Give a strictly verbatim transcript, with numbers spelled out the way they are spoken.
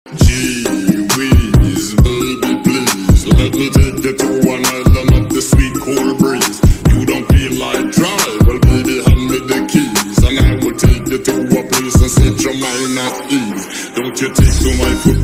Gee whiz, baby please, let me take you to an island of the sweet cool breeze. You don't feel like drive, well baby hand me the keys, and I will take you to a place and set your mind at ease. Don't you take to my foot